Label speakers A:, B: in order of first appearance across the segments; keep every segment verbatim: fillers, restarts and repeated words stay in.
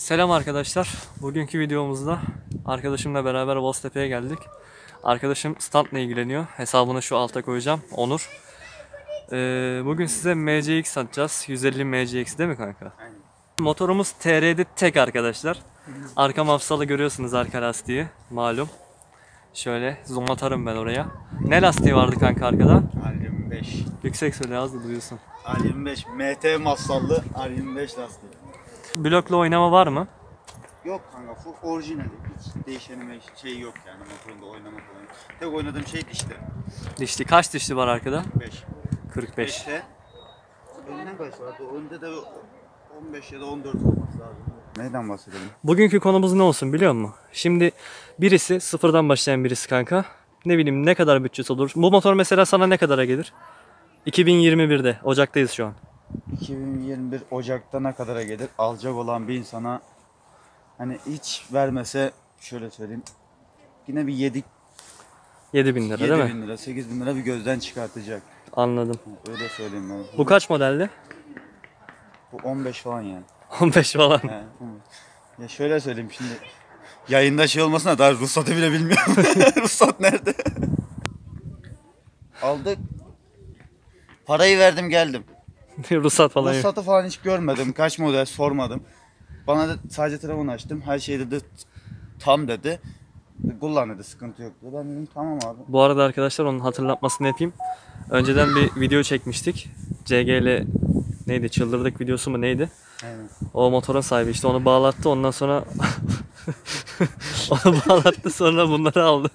A: Selam arkadaşlar. Bugünkü videomuzda arkadaşımla beraber Boztepe'ye geldik. Arkadaşım standla ilgileniyor. Hesabını şu alta koyacağım. Onur. Ee, bugün size M C X satacağız. yüz elli M C X değil mi kanka?
B: Aynen.
A: Motorumuz T R'de tek arkadaşlar. Arka mafsalı görüyorsunuz, arka lastiği. Malum. Şöyle zoom atarım ben oraya. Ne lastiği vardı kanka arkada?
B: R yirmi beş.
A: Yüksek söyle, az da duyuyorsun.
B: R yirmi beş. M T mafsallı R yirmi beş lastiği.
A: Blokla oynama var mı?
B: Yok kanka, full orijinali. Hiç değişeni şey yok yani motorunda oynama falan. Tek oynadığım şey dişli.
A: Dişli. Kaç dişli var arkada?
B: beş.
A: kırk beş.
B: beşte. Önden kaç vardı? Önde de on beş ya da on dört olması lazım. Neyden bahsedelim?
A: Bugünkü konumuz ne olsun biliyor musun? Şimdi birisi sıfırdan başlayan birisi kanka. Ne bileyim ne kadar bütçesi olur. Bu motor mesela sana ne kadara gelir? iki bin yirmi birde. Ocak'tayız şu an.
B: iki bin yirmi bir Ocak'ta ne kadara gelir? Alacak olan bir insana hani hiç vermese şöyle söyleyeyim. Yine bir yedi
A: yedi bin lira değil mi?
B: bin lira, sekiz bin lira bir gözden çıkartacak.
A: Anladım.
B: Öyle söyleyeyim ben.
A: Bu kaç modelli?
B: Bu on beş falan yani.
A: on beş falan.
B: He, ya şöyle söyleyeyim şimdi. Yayında şey olmasına daha ruhsatı bile bilmiyorum. Ruhsat nerede? Aldık. Parayı verdim geldim.
A: Ruhsat falan yok.
B: Ruhsatı falan hiç görmedim. Kaç model sormadım. Bana da sadece telefon açtım. Her şey dedi tam dedi. Kullan dedi, sıkıntı yok dedi. Ben dedim tamam abi.
A: Bu arada arkadaşlar onun hatırlatmasını yapayım. Önceden bir video çekmiştik. C G L neydi? Çıldırdık videosu mu neydi?
B: Aynen.
A: O motorun sahibi işte onu bağlattı, ondan sonra onu bağlattı, sonra bunları aldı.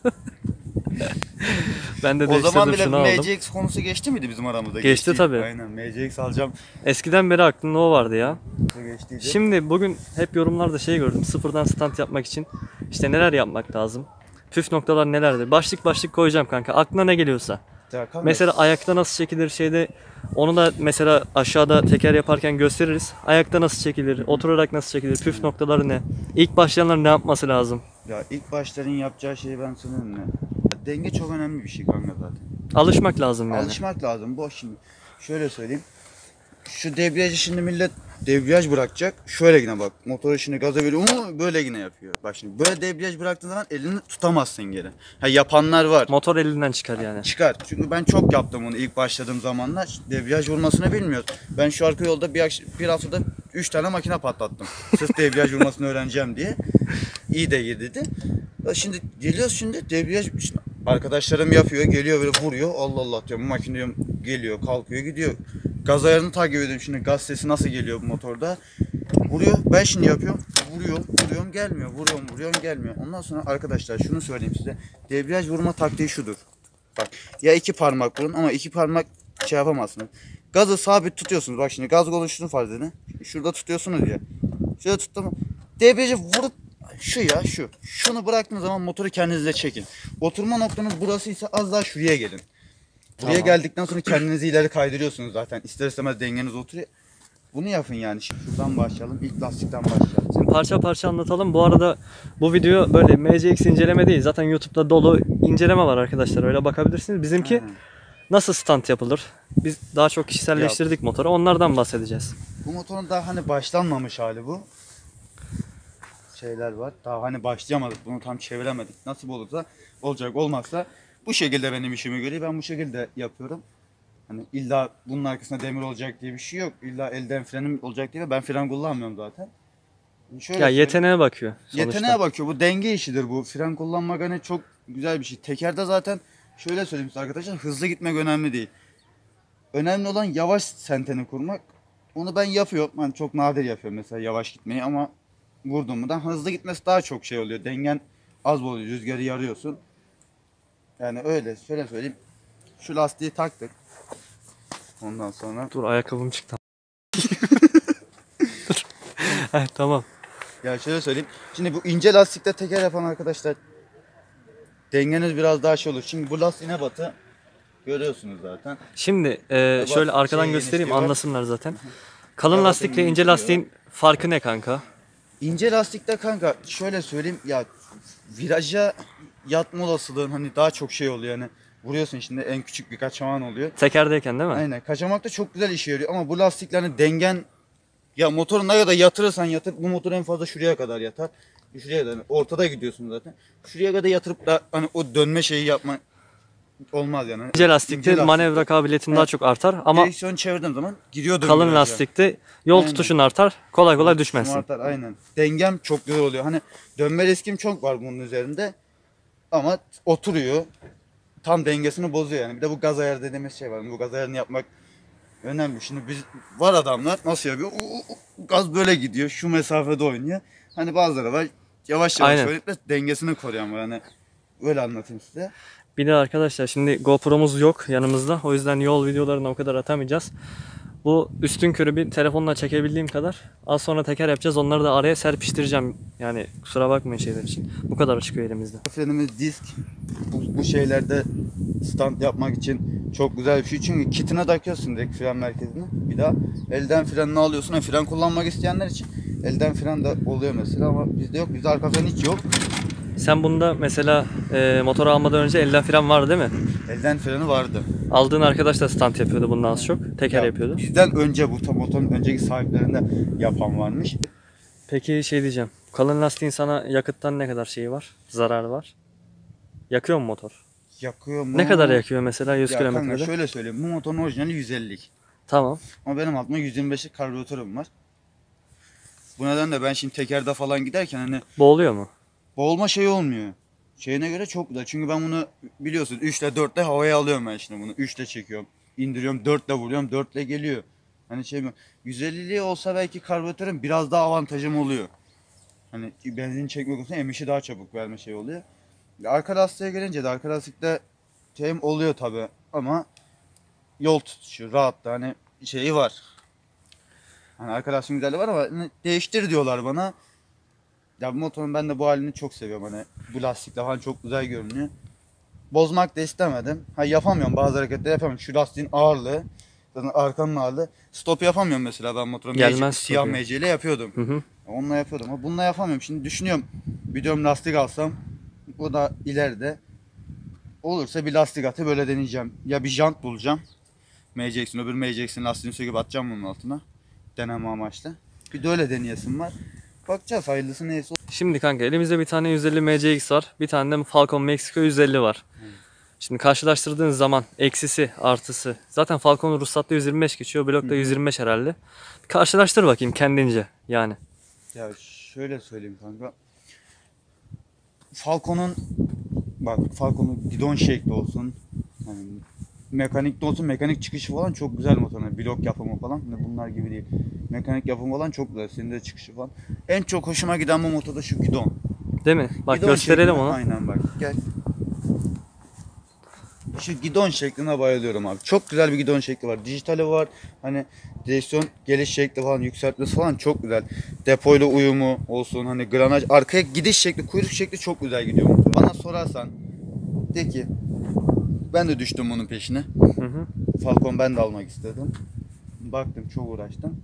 A: Ben de
B: O zaman
A: değiştirdim,
B: bile
A: şunu aldım.
B: M C X konusu geçti miydi bizim aramızda?
A: Geçti
B: Geçti
A: tabii.
B: Aynen, M C X alacağım.
A: Eskiden beri aklımda o vardı ya.
B: Geçtiydi.
A: Şimdi bugün hep yorumlarda şey gördüm. Sıfırdan stand yapmak için işte neler yapmak lazım? Püf noktalar nelerdir? Başlık başlık koyacağım kanka. Aklına ne geliyorsa.
B: Ya kanka,
A: Mesela ayakta nasıl çekilir şeyde, onu da mesela aşağıda teker yaparken gösteririz. Ayakta nasıl çekilir? Oturarak nasıl çekilir? Püf noktaları ne? İlk başlayanların ne yapması lazım?
B: Ya ilk başların yapacağı şeyi ben söyleyeyim mi? Denge çok önemli bir şey kanka zaten.
A: Alışmak lazım yani.
B: Alışmak lazım. Bu şimdi şöyle söyleyeyim. Şu debriyajı şimdi millet debriyaj bırakacak. Şöyle yine bak. Motoru şimdi gaza veriyor. Ama böyle yine yapıyor. Bak şimdi böyle debriyaj bıraktığın zaman elini tutamazsın geri. Ha, yapanlar var.
A: Motor elinden çıkar yani.
B: Çıkar. Çünkü ben çok yaptım onu ilk başladığım zamanlar. Debriyaj vurmasını bilmiyoruz. Ben şu arka yolda bir, bir haftada üç tane makine patlattım. Sırf debriyaj vurmasını öğreneceğim diye. İyi de iyi dedi. Şimdi geliyoruz şimdi debriyaj şimdi arkadaşlarım yapıyor, geliyor böyle vuruyor. Allah Allah diyorum, bu makine diyorum, geliyor, kalkıyor, gidiyor. Gaz ayarını takip ediyorum şimdi, gaz sesi nasıl geliyor bu motorda. Vuruyor. Ben şimdi yapıyorum. Vuruyorum, vuruyorum gelmiyor. Vuruyorum, vuruyorum gelmiyor. Ondan sonra arkadaşlar şunu söyleyeyim size. Debriyaj vurma taktiği şudur. Bak, ya iki parmak vurun ama iki parmak şey yapamazsınız. Gazı sabit tutuyorsunuz. Bak şimdi gaz kolu şunu farz edin. Şurada tutuyorsunuz ya. Şurada tuttum. Debriyajı vurup şu ya şu. Şunu bıraktığınız zaman motoru kendinize çekin. Oturma noktanız burası ise az daha şuraya gelin. Buraya
A: Tamam.
B: geldikten sonra kendinizi ileri kaydırıyorsunuz zaten. İster istemez dengeniz oturuyor. Bunu yapın yani. Şimdi şuradan başlayalım. İlk lastikten başlayalım.
A: Şimdi parça parça anlatalım. Bu arada bu video böyle M C X inceleme değil. Zaten YouTube'da dolu inceleme var arkadaşlar. Öyle bakabilirsiniz. Bizimki
B: Aynen.
A: nasıl stand yapılır? Biz daha çok kişiselleştirdik motoru. Onlardan bahsedeceğiz.
B: Bu motorun daha hani başlanmamış hali bu. Şeyler var. Daha hani başlayamadık. Bunu tam çeviremedik. Nasıl olursa olacak, olmazsa bu şekilde benim işimi görüyor. Ben bu şekilde yapıyorum. Hani illa bunun arkasında demir olacak diye bir şey yok. İlla elden frenim olacak diye, ben fren kullanmıyorum zaten. Şöyle
A: Ya
B: söyleyeyim.
A: yeteneğe bakıyor sonuçta.
B: Yeteneğe bakıyor. Bu denge işidir bu. Fren kullanmak hani çok güzel bir şey. Tekerde zaten şöyle söyleyeyim size arkadaşlar, hızlı gitmek önemli değil. Önemli olan yavaş senteni kurmak. Onu ben yapıyorum. Ben çok nadir yapıyorum mesela yavaş gitmeyi, ama vurdum mu da hızlı gitmesi daha çok şey oluyor. Dengen az oluyor. Rüzgarı yarıyorsun. Yani öyle. Şöyle söyleyeyim. Şu lastiği taktık. Ondan sonra
A: Dur, ayakkabım çıktı. Dur. Heh, tamam.
B: ya şöyle söyleyeyim. Şimdi bu ince lastikte teker yapan arkadaşlar, dengeniz biraz daha şey olur. Şimdi bu lastiğine batı görüyorsunuz zaten.
A: Şimdi e, şöyle
B: bak,
A: arkadan
B: şey
A: göstereyim,
B: genişliyor.
A: anlasınlar zaten. Kalın
B: Ya
A: lastikle
B: bakın,
A: ince
B: genişliyor.
A: lastiğin farkı ne kanka?
B: İnce lastikte kanka şöyle söyleyeyim ya, viraja yatma olasılığın hani daha çok şey oluyor yani. Vuruyorsun şimdi, en küçük bir kaçaman oluyor.
A: Tekerdeyken değil mi?
B: Aynen. Kaçamakta çok güzel işe yarıyor ama bu lastiklerin dengen Ya motoru ne kadar yatırırsan yatır, bu motor en fazla şuraya kadar yatar. Şuraya kadar, ortada gidiyorsun zaten. Şuraya kadar yatırıp da hani o dönme şeyi yapma olmaz yani.
A: İnce lastikte
B: İnce lastik.
A: manevra kabiliyetin
B: Evet.
A: daha çok artar ama
B: Direksiyon çevirdiğim zaman gidiyordur
A: kalın
B: viraja.
A: lastikte yol
B: Aynen.
A: tutuşun artar. Kolay kolay düşmezsin.
B: Artar, aynen. Dengem çok güzel oluyor. Hani dönme riskim çok var bunun üzerinde. Ama oturuyor. Tam dengesini bozuyor yani. Bir de bu gaz ayarı dediğimiz şey var. Bu gaz ayarını yapmak önemli. Şimdi biz var adamlar nasıl yapıyor? U, u, u, gaz böyle gidiyor. Şu mesafede oynuyor. Hani bazıları var yavaş yavaş
A: Aynen.
B: oynayıp da dengesini koruyan var. Hani öyle anlatayım size.
A: Bir de arkadaşlar şimdi GoPro'muz yok yanımızda. O yüzden yol videolarını o kadar atamayacağız. Bu üstün körü bir telefonla çekebildiğim kadar. Az sonra teker yapacağız. Onları da araya serpiştireceğim. Yani kusura bakmayın şeyler için. Bu kadar çıkıyor elimizde.
B: Frenimiz disk. Bu, bu şeylerde stand yapmak için çok güzel bir şey. Çünkü kitine takıyorsun direkt fren merkezine. Bir daha elden frenini alıyorsun. Yani fren kullanmak isteyenler için elden fren de oluyor mesela ama bizde yok. Bizde arka fren hiç yok.
A: Sen bunda mesela e, motoru almadan önce elden fren vardı değil mi?
B: Elden freni vardı.
A: Aldığın arkadaş da stand yapıyordu bundan az çok. Teker
B: Ya,
A: yapıyordu.
B: bizden önce bu tam motorun önceki sahiplerinde yapan varmış.
A: Peki şey diyeceğim. Kalın lastiğin sana yakıttan ne kadar şeyi var? Zararı var? Yakıyor mu motor?
B: Yakıyor mu?
A: Ne kadar yakıyor mesela yüz
B: Ya kanka
A: kilometrede?
B: şöyle söyleyeyim. Bu motorun orijinali yüz ellilik.
A: Tamam.
B: Ama benim altımda yüz yirmi beşlik karbüratörüm var. Bu nedenle ben şimdi tekerde falan giderken hani
A: Boğuluyor mu?
B: boğulma şeyi olmuyor. Şeyine göre çok güzel. Çünkü ben bunu biliyorsun üç ile dört ile havaya alıyorum ben şimdi bunu. üç ile çekiyorum. İndiriyorum dört ile vuruyorum dört ile geliyor. Hani şey mi? yüz elliliği olsa belki karbüratörün biraz daha avantajım oluyor. Hani benzin çekmek olsa emişi daha çabuk verme şey oluyor. Arka lastiğe gelince de arka lastikte şeyim oluyor tabi ama yol tutuşu rahat da hani şeyi var. Hani arka lastiğin güzelliği var ama hani değiştir diyorlar bana. Ya bu motorun ben de bu halini çok seviyorum hani bu lastikle falan çok güzel görünüyor. Bozmak da istemedim. Ha yapamıyorum bazı hareketler yapamıyorum. Şu lastiğin ağırlığı zaten arkanın ağırlığı. Stop yapamıyorum mesela ben motoru.
A: Gelmez
B: M C, siyah
A: stopu.
B: M C ile yapıyordum.
A: Hı hı.
B: Onunla yapıyordum ama bununla yapamıyorum. Şimdi düşünüyorum videom lastik alsam o da ileride olursa bir lastik atı böyle deneyeceğim. Ya bir jant bulacağım. M C X'in öbür M C X'in lastiğini söküp atacağım bunun altına. Deneme amaçlı. Bir de öyle deneyesim var. Bakacağız hayırlısı neyse.
A: Şimdi kanka elimizde bir tane yüz elli M C X var. Bir tane de Falcon Mexico yüz elli var. Şimdi karşılaştırdığınız zaman eksisi artısı. Zaten Falcon'un ruhsatta yüz yirmi beş geçiyor. Blokta yüz yirmi beş herhalde. Karşılaştır bakayım kendince yani.
B: Ya şöyle söyleyeyim kanka. Falcon'un bak Falcon'un gidon şekli olsun. Hani mekanik de olsun mekanik çıkışı falan çok güzel motor. Yani blok yapımı falan hani bunlar gibi değil. Mekanik yapımı falan çok güzel. Senin de çıkışı falan. En çok hoşuma giden bu motorda şu gidon.
A: Değil mi? Bak
B: Gidon
A: gösterelim
B: şekline-
A: onu.
B: Aynen bak gel. Şu gidon şekline bayılıyorum abi. Çok güzel bir gidon şekli var. Dijitali var. Hani direksiyon geliş şekli falan yükseltmesi falan çok güzel. Depoyla uyumu olsun hani granaj arkaya gidiş şekli kuyruk şekli çok güzel gidiyor motor. Bana sorarsan de ki ben de düştüm bunun peşine.
A: Hı hı.
B: Falcon ben de almak istedim. Baktım çok uğraştım.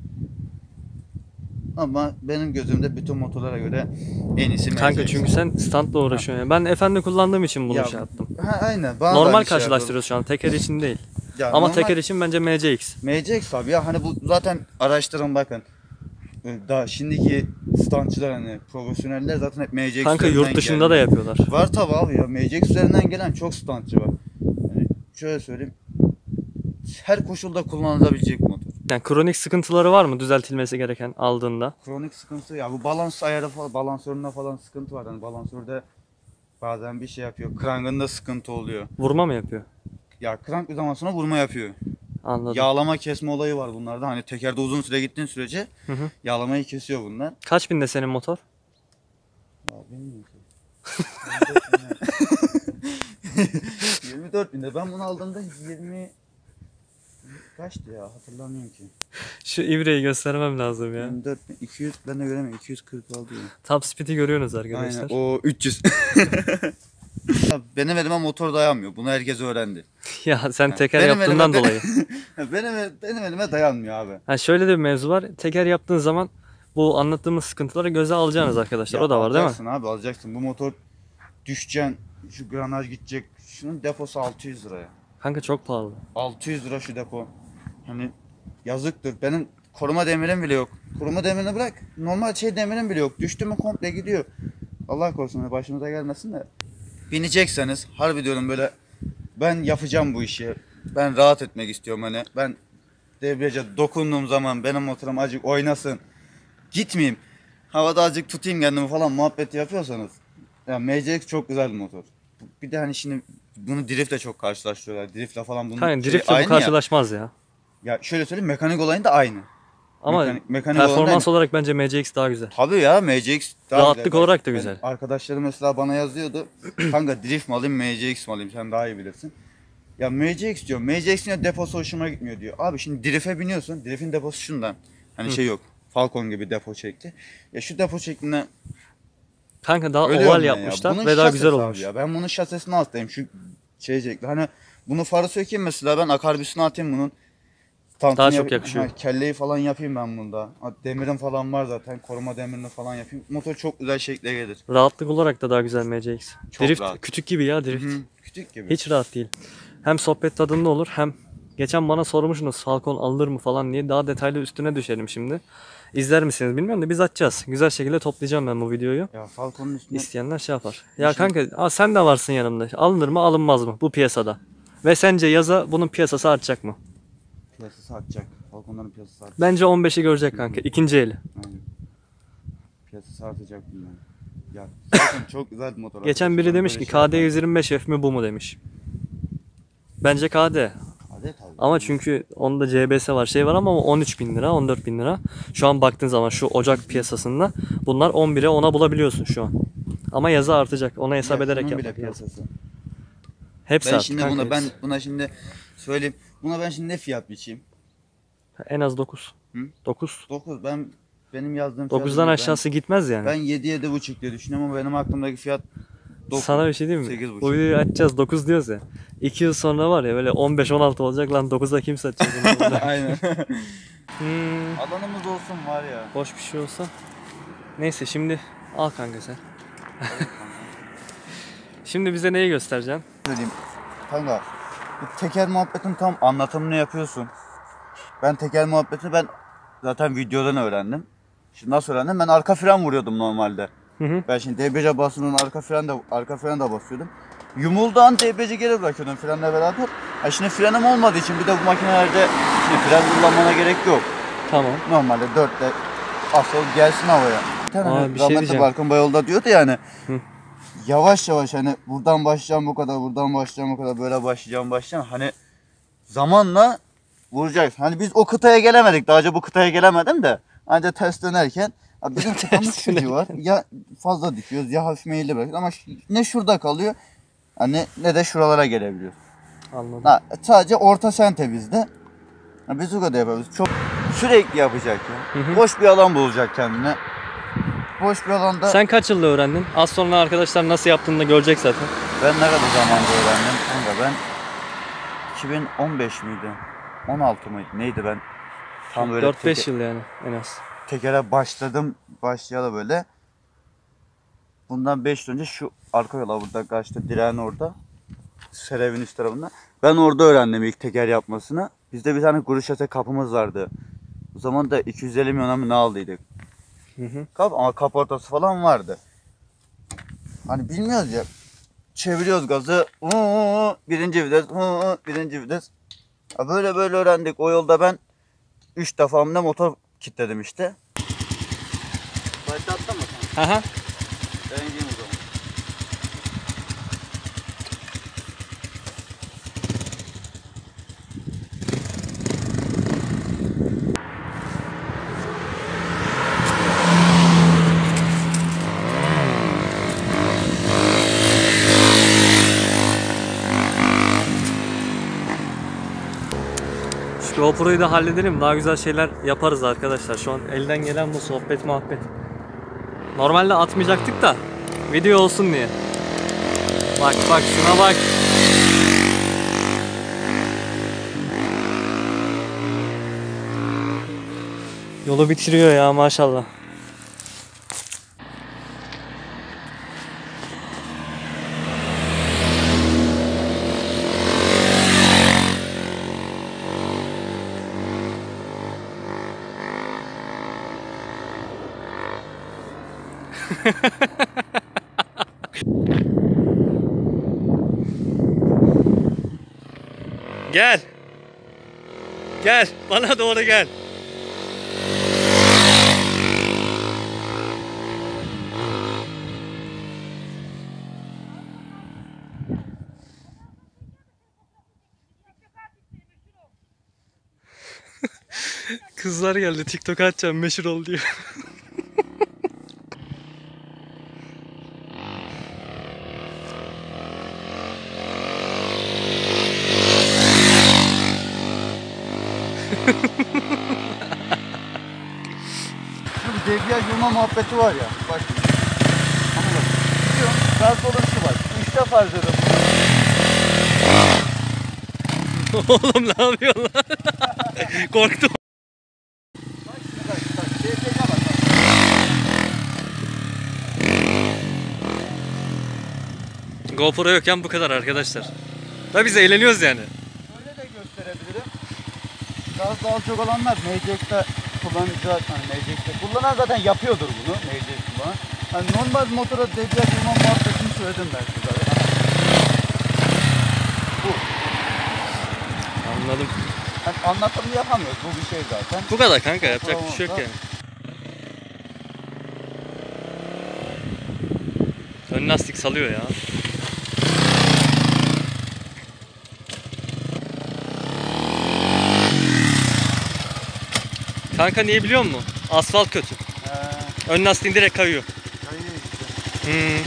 B: Ama benim gözümde bütün motorlara göre en iyisi
A: Kanka
B: M C X.
A: çünkü sen standla uğraşıyorsun. Yani. Ben efendi kullandığım için bunu
B: Ya,
A: şey yaptım.
B: Ha, aynen. Bana da
A: Normal
B: aynı şey
A: karşılaştırıyoruz şu an. Teker için değil.
B: yapıyor. Ya,
A: Ama
B: normal-
A: teker için bence M C X.
B: M C X abi ya hani bu zaten araştırın bakın. Daha şimdiki standçılar hani profesyoneller zaten hep M C X
A: Kanka
B: üzerinden
A: yurt dışında
B: geldi.
A: da yapıyorlar.
B: Var tabi abi ya M C X üzerinden gelen çok standçı var. Yani şöyle söyleyeyim. Her koşulda kullanılabilecek motor.
A: Yani kronik sıkıntıları var mı düzeltilmesi gereken aldığında?
B: Kronik sıkıntı ya bu balans ayarı falan balansöründe falan sıkıntı var. Hani balansörde bazen bir şey yapıyor. Krangında sıkıntı oluyor.
A: Vurma mı yapıyor?
B: Ya krank bir zaman sonra vurma yapıyor.
A: Anladım.
B: Yağlama kesme olayı var bunlarda. Hani tekerde uzun süre gittiğin sürece
A: Hı hı.
B: yağlamayı kesiyor bunlar.
A: Kaç binde senin motor?
B: Ya bilmiyorum ki. yirmi dört binde. Ben bunu aldığımda yirmi kaçtı ya hatırlamıyorum ki.
A: Şu ibreyi göstermem lazım ya.
B: yirmi dört bin iki yüz ben de göremiyorum iki yüz kırk aldı ya.
A: Top speed'i görüyorsunuz arkadaşlar.
B: Aynen o üç yüz. Ya benim elime motor dayanmıyor. Bunu herkes öğrendi.
A: Ya sen
B: Ha,
A: teker
B: benim
A: yaptığından
B: elime-
A: dolayı.
B: benim benim elime dayanmıyor abi.
A: Ha şöyle de bir mevzu var. Teker yaptığın zaman bu anlattığımız sıkıntıları göze alacaksınız arkadaşlar.
B: Ya
A: O da var değil mi?
B: alacaksın abi alacaksın. Bu motor düşeceksin. Şu granaj gidecek. Şunun deposu altı yüz liraya.
A: Kanka çok pahalı.
B: altı yüz lira şu depo. Hani yazıktır. Benim koruma demirin bile yok. Koruma demirini bırak. Normal şey demirin bile yok. Düştü mü komple gidiyor. Allah korusun başımıza gelmesin de. Binecekseniz harbi diyorum böyle ben yapacağım bu işi. Ben rahat etmek istiyorum hani. Ben debriyaja dokunduğum zaman benim motorum azıcık oynasın. Gitmeyeyim. Havada azıcık tutayım kendimi falan muhabbeti yapıyorsanız. Ya M C X çok güzel bir motor. Bir de hani şimdi bunu driftle çok karşılaştırıyorlar. Driftle falan bunun
A: Hani
B: şeyi
A: driftle bu
B: aynı ya.
A: karşılaşmaz ya.
B: Ya şöyle söyleyeyim mekanik olayın da aynı.
A: Ama
B: Mekanik- mekanik olan
A: performans
B: da-
A: olarak bence M C X daha güzel.
B: Tabii ya M C X daha
A: Rahatlık
B: güzel.
A: olarak da
B: Ben-
A: güzel.
B: Arkadaşlarım mesela bana yazıyordu. Kanka drift mi alayım M C X mi alayım sen daha iyi bilirsin. Ya M C X diyor. M C X'in deposu hoşuma gitmiyor diyor. Abi şimdi drift'e biniyorsun. Drift'in deposu şundan. Hani
A: Hı.
B: şey yok. Falcon gibi depo çekti. Ya şu depo şekline
A: Kanka daha
B: ölüyorum
A: oval
B: ben ya.
A: yapmışlar
B: Bunun
A: ve daha
B: şasisi
A: güzel
B: abi
A: olmuş.
B: Ya. Ben bunun şasisini hastayım. Şu şey şekli. Hani bunu farı sökeyim mesela ben akarbüsünü atayım bunun. Tantuni
A: Daha çok
B: yapayım.
A: yakışıyor.
B: Ha, kelleyi falan yapayım ben bunda. Ha, demirim falan var zaten. Koruma demirini falan yapayım. Motor çok güzel şekle gelir.
A: Rahatlık olarak da daha güzel M C X.
B: Çok
A: Drift
B: rahat.
A: küçük gibi ya drift.
B: Hı, küçük gibi.
A: Hiç rahat değil. Hem sohbet tadında olur hem geçen bana sormuşsunuz Falcon alınır mı falan diye, daha detaylı üstüne düşelim şimdi. İzler misiniz bilmiyorum da biz açacağız. Güzel şekilde toplayacağım ben bu videoyu.
B: Ya Falcon'un üstüne
A: İsteyenler şey yapar. Ya
B: Şimdi-
A: kanka aa, sen de varsın yanımda. Alınır mı alınmaz mı bu piyasada? Ve sence yaza bunun piyasası artacak mı?
B: piyasası artacak. Falcon'ların piyasası artacak.
A: Bence on beşi görecek kanka. İkinci eli.
B: Aynen. Piyasası artacak bilmem. Ya zaten çok güzel bir motor.
A: Geçen biri
B: arkadaşlar.
A: demiş
B: Böyle
A: ki
B: şey
A: K D yüz yirmi beş F mi bu mu demiş. Bence K D.
B: Hadi tabii.
A: Ama çünkü onda C B S var şey var ama o on üç bin lira on dört bin lira. Şu an baktığın zaman şu Ocak piyasasında bunlar on bire ona bulabiliyorsun şu an. Ama yazı artacak. Ona hesap
B: Ya
A: ederek
B: şunun bile
A: yapmak lazım.
B: piyasası.
A: Hepsi
B: Ben
A: arttı
B: şimdi
A: kanka,
B: buna ben
A: hepsi.
B: buna şimdi söyleyeyim. Buna ben şimdi ne fiyat biçeyim?
A: En az dokuz.
B: Hı?
A: dokuz.
B: dokuz. Ben benim yazdığım fiyat
A: dokuzdan
B: ben-
A: aşağısı gitmez yani.
B: Ben yedi yedi buçuk diye düşünüyorum ama benim aklımdaki fiyat dokuz.
A: Sana bir şey diyeyim mi?
B: sekiz buçuk.
A: Bu videoyu açacağız dokuz diyoruz ya. iki yıl sonra var ya böyle on beş on altı olacak lan dokuza kim satacak bunu?
B: Aynen.
A: Hmm,
B: Alanımız olsun var ya.
A: boş bir şey olsa. Neyse şimdi al kanka sen. Şimdi bize neyi göstereceksin?
B: Söyleyeyim. Kanka bu teker muhabbetin tam anlatımını yapıyorsun. Ben teker muhabbetini ben zaten videodan öğrendim. Şimdi nasıl öğrendim? Ben arka fren vuruyordum normalde.
A: Hı hı.
B: Ben şimdi debriyaja basının arka fren de arka fren de basıyordum. Yumulduğu an debriyajı geri bırakıyordum frenle beraber. Ha şimdi frenim olmadığı için bir de bu makinelerde şimdi fren kullanmana gerek yok.
A: Tamam.
B: Normalde dörtte asıl gelsin havaya. Bir tane
A: Aa,
B: hani
A: bir şey
B: rahmetli
A: diyeceğim.
B: Barkın Bayol'da diyordu yani.
A: Hı.
B: Yavaş yavaş hani buradan başlayacağım bu kadar, buradan başlayacağım bu kadar, böyle başlayacağım başlayacağım. Hani zamanla vuracak. Hani biz o kıtaya gelemedik. Daha önce bu kıtaya gelemedim de. Ancak ters dönerken abi bizim kıtamız şu civar. Ya fazla dikiyoruz ya hafif meyilli bırakıyoruz ama ş- ne şurada kalıyor hani ne de şuralara gelebiliyor.
A: Anladım.
B: Ha, sadece orta sente bizde. Ha, biz o kadar yapıyoruz. Çok sürekli yapacak ya.
A: Hı hı.
B: Boş bir alan bulacak kendine. Boş bir alanda
A: Sen kaç yılda öğrendin? Az sonra arkadaşlar nasıl yaptığını da görecek zaten.
B: ben ne kadar zamanda öğrendim? Kanka ben iki bin on beş miydi? on altı mıydı? Neydi ben? Tam böyle
A: dört beş
B: teke-
A: yıl yani en az.
B: tekere başladım. Başlayalı böyle. Bundan beş yıl önce şu arka yola burada kaçtı. Direğin orada. Serevin üst tarafında. Ben orada öğrendim ilk teker yapmasını. Bizde bir tane kuru şase kapımız vardı. O zaman da iki yüz elli milyon mı ne aldıydık.
A: Hı hı.
B: Kap ama kaportası falan vardı. Hani bilmiyoruz ya. Çeviriyoruz gazı. Huu, birinci vites. Huu, birinci vites. Ha böyle böyle öğrendik. O yolda ben üç defa mı ne motor kilitledim işte. Başlattın mı sen?
A: Aha.
B: Ben gideyim o zaman.
A: Şu GoPro'yu da halledelim. Daha güzel şeyler yaparız arkadaşlar. Şu an elden gelen bu sohbet muhabbet. Normalde atmayacaktık da video olsun diye. Bak bak şuna bak. Yolu bitiriyor ya maşallah. Gel. Gel. Bana doğru gel. Kızlar geldi. TikTok atacağım, meşhur ol diyor.
B: Şu debriyaj vurma muhabbeti var ya. Bak. Ama bak. Gidiyorum. Gaz dolanışı var. Üçte farz ediyorum.
A: Oğlum ne yapıyorsun lan? Korktum.
B: Bak şimdi bak. Bak. Debriyaja bak. bak.
A: GoPro yokken bu kadar arkadaşlar. Da biz eğleniyoruz yani.
B: Şöyle de gösterebilirim. Gaz daha çok olanlar M C X'te kullanacak. Hani M C X'te kullanan zaten yapıyordur bunu. M C X kullanan. Hani normal motora debriyaj vurma muhabbetini söyledim ben size. Bu.
A: Anladım.
B: Hani anlatımını yapamıyoruz. Bu bir şey zaten.
A: Bu kadar kanka, yapacak bir şey yok yani. Ön lastik salıyor ya. Kanka niye biliyor musun? Asfalt kötü.
B: He,
A: Ön lastiğin direkt kayıyor.
B: kayıyor işte.
A: Hmm.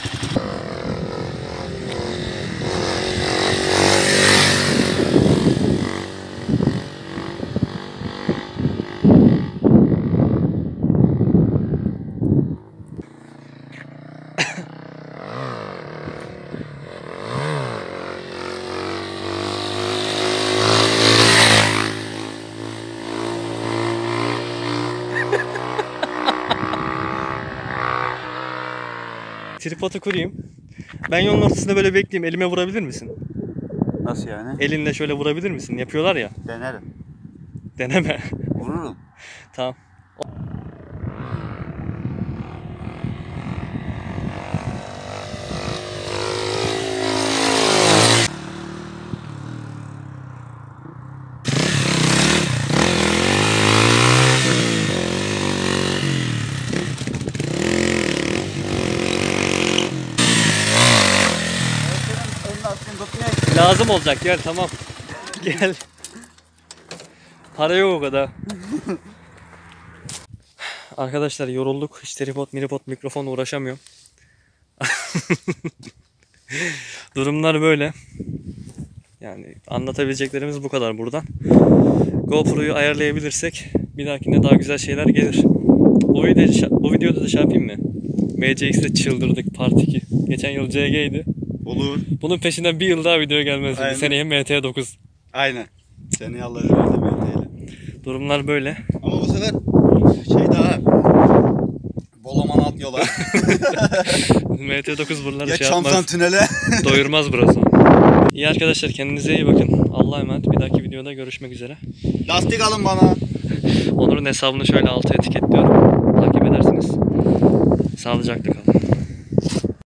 A: Tripodu kurayım. Ben yolun ortasında böyle bekleyeyim. Elime vurabilir misin?
B: Nasıl yani?
A: Elinle şöyle vurabilir misin? Yapıyorlar ya.
B: Denerim.
A: Deneme.
B: Vururum.
A: Tamam.
B: Ön lastiğin tutmaya
A: Lazım olacak, gel tamam. Gel. Para yok o kadar. Arkadaşlar yorulduk. Hiç tripod, miripod, mikrofonla uğraşamıyorum. Durumlar böyle. Yani anlatabileceklerimiz bu kadar buradan. GoPro'yu ayarlayabilirsek bir dahakine daha güzel şeyler gelir. Bu, video, bu videoda da şey yapayım mı? M C X'de çıldırdık part iki. Geçen yıl C G'ydi.
B: olur.
A: Bunun peşinden bir yıl daha video gelmez.
B: Aynen.
A: Seneye M T dokuz.
B: Aynen. Seni Allah razı olsun.
A: Durumlar böyle.
B: Ama bu sefer şey daha Bolaman alt yola.
A: M T dokuz buraları
B: Ya
A: şey
B: Çamsan
A: yapmaz.
B: tünele.
A: Doyurmaz burası. İyi arkadaşlar, kendinize iyi bakın. Allah'a emanet. Bir dahaki videoda görüşmek üzere.
B: Lastik alın bana.
A: Onur'un hesabını şöyle alta etiketliyorum. Takip edersiniz. Sağlıcakla kalın.